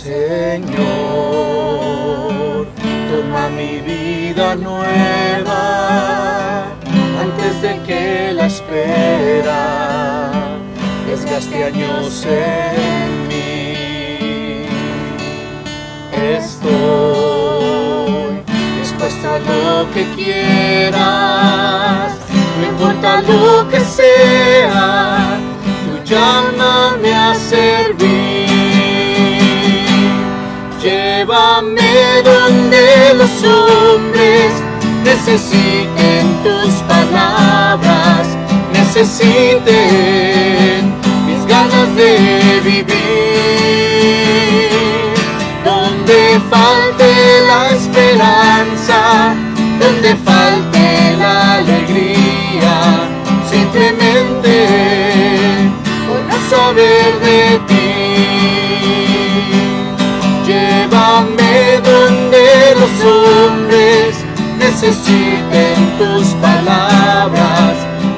Señor, toma mi vida nueva antes de que la espera desgaste años en mí. Estoy dispuesto a lo que quieras, no importa lo que sea, tú llámame a servir. Llévame donde los hombres necesiten tus palabras, necesiten mis ganas de vivir. Donde falte la esperanza, donde falte la alegría, simplemente por no saber de ti. Llévame donde los hombres necesiten tus palabras,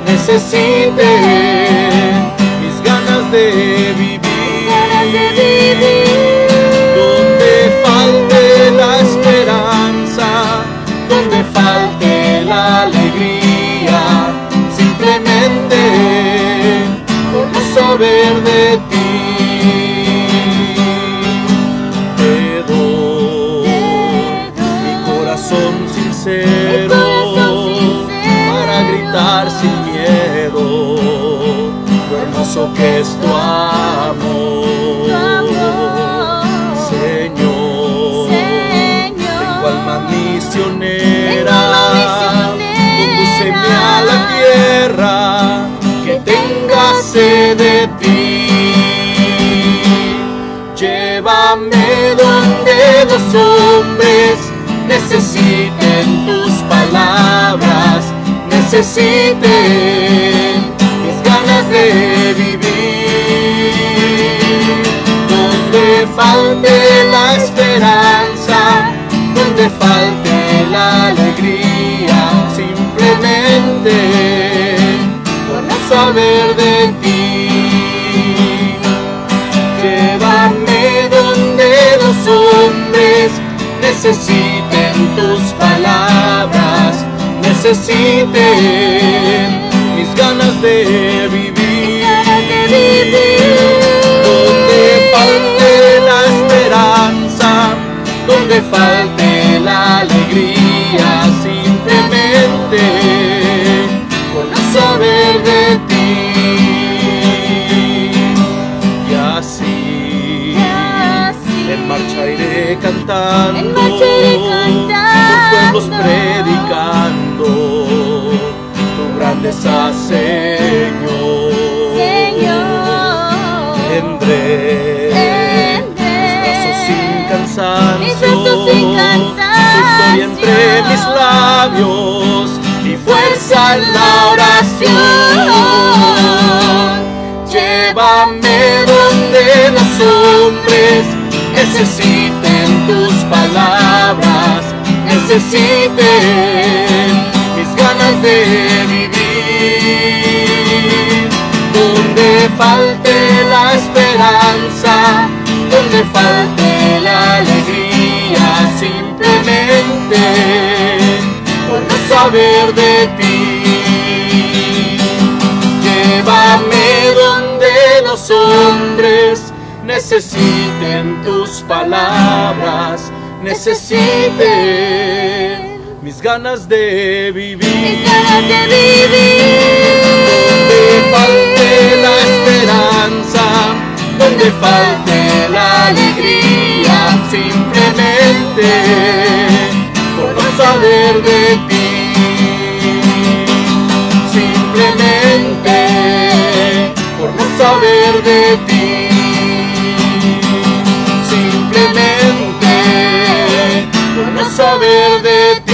necesiten mis ganas de vivir. Donde falte la esperanza, donde falte la alegría, simplemente por no saber de ti. Para gritar sin miedo lo hermoso que es tu amor. Señor, tengo alma misionera, condúceme a la tierra que tenga sed de ti. Llévame donde los hombres necesiten tus palabras, necesiten mis ganas de vivir. Donde falte la esperanza, donde falte la alegría, simplemente por no saber de ti. Llévame donde los hombres necesiten tus palabras, necesiten mis ganas de vivir. Donde falte la esperanza, donde falte la alegría, simplemente por no saber de ti. Y así en marcha iré cantando, por pueblos predicando tu grandeza, Señor. Tendré mis brazos sin cansancio, tu historia entre mis labios y fuerza en la oración. Llévame donde los hombres necesiten tus palabras, necesiten mis ganas de vivir. Donde falte la esperanza, donde falte la alegría, simplemente por no saber de ti. Llévame donde los hombres necesiten tus palabras, necesiten mis ganas de vivir. Donde falte la esperanza, donde falte la alegría, simplemente por no saber de ti. Simplemente por no saber de ti. Simplemente por no saber de ti.